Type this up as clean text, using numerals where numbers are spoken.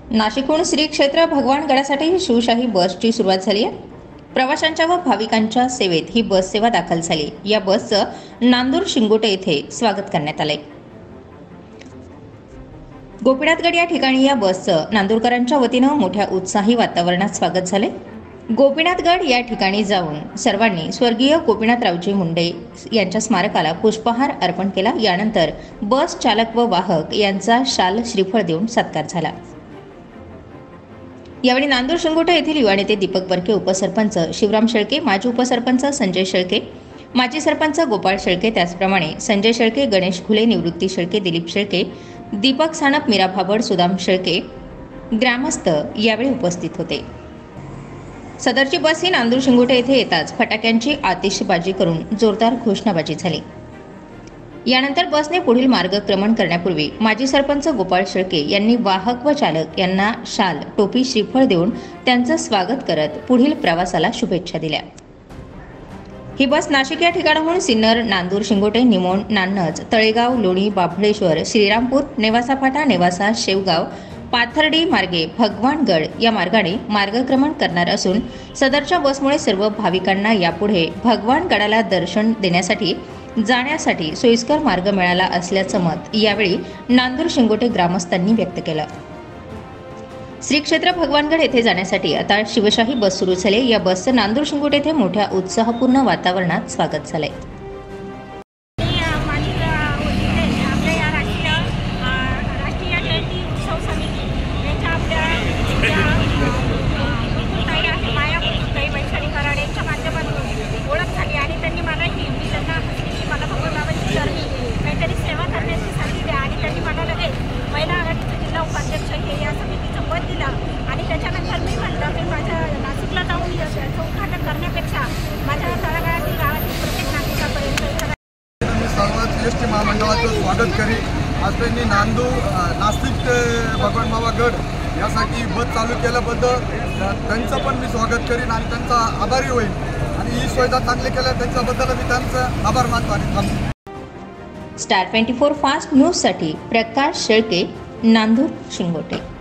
नाशिकहून श्री क्षेत्र भगवानगडासाठी शिवशाही बसची सुरुवात झाली आहे। प्रवाशांच्या व भाविकांच्या सेवेत ही बस सेवा दाखल झाली। या बसचं नांदूर शिंगोटे येथे स्वागत करण्यात आले। गोपीनाथगड या ठिकाणी या बसचं नांदूरकरांच्या वतीनं मोठ्या उत्साही वातावरणात स्वागत झाले। गोपीनाथगड या ठिकाणी जाऊन सर्वांनी स्वर्गीय गोपीनाथरावजी मुंडे यांच्या स्मारकाला पुष्पहार अर्पण केला। यानंतर बस चालक व वाहक यांचा शाल श्रीफळ देऊन सत्कार झाला। यावेळी नांदूर शिंगोटे येथील युवा नेते दीपक बर्के, उपसरपंच शिवराम शेळके, माजी उपसरपंच संजय शेळके, माजी सरपंच गोपाळ शेळके, त्याचप्रमाणे संजय शेळके, गणेश घुले, निवृत्ती शेळके, दिलीप शेळके, दीपक सानप, मीरा भाबड, सुदाम शेळके ग्रामस्थ यावेळी उपस्थित होते। सदरची बस ही नांदूर शिंगोटे येथे येताच फटाक्यांची आतिषबाजी करून जोरदार घोषणाबाजी झाली। यानंतर बसने पुढील मार्गक्रमण करण्यापूर्वी माजी सरपंच गोपाळ शेळके यांनी वाहक व चालक यांना शाल, टोपी, श्रीफळ देऊन त्यांचं स्वागत करत पुढील प्रवासाला शुभेच्छा दिल्या। ही बस नाशिक या ठिकाणाहून सिन्नर, नांदूर शिंगोटे, निमोण, नान्नज, तळेगाव, लोणी, बाभळेश्वर, श्रीरामपूर, नेवासा फाटा, नेवासा, शेवगाव, पाथर्डी मार्गे भगवानगड या मार्गाने मार्गक्रमण करणार असून सदरच्या बसमुळे सर्व भाविकांना यापुढे भगवानगडाला दर्शन देण्यासाठी जाण्यासाठी सोयीस्कर मार्ग मिळाला असल्याचं मत यावेळी नांदूर शिंगोटे ग्रामस्थांनी व्यक्त केलं। श्री क्षेत्र भगवानगड येथे जाण्यासाठी आता शिवशाही बस सुरू झाली। या बसचं नांदूर शिंगोटे येथे मोठ्या उत्साहपूर्ण वातावरणात स्वागत झालंय। उपाध्यक्ष हे या समितीचं पद दिलं आणि त्याच्यानंतर मी म्हटलं की माझ्या नाशिकला जाऊन उद्घाटन करण्यापेक्षा माझ्या तळागाळातील गावातील प्रत्येक नागरिकापर्यंत सर्वात एसटी महामंडळाचं स्वागत करी। आज त्यांनी नाशिक ते भगवान बाबा गड यासाठी बस चालू केल्याबद्दल त्यांचं पण मी स्वागत करीन आणि त्यांचा आभारी होईल आणि ही सुविधा चांगली केल्या त्यांच्याबद्दल मी त्यांचं आभार मानतो आणि थांबतो। स्टार 24 फास्ट न्यूज साठी प्रकाश शेळके, नांदूर शिंगोटे।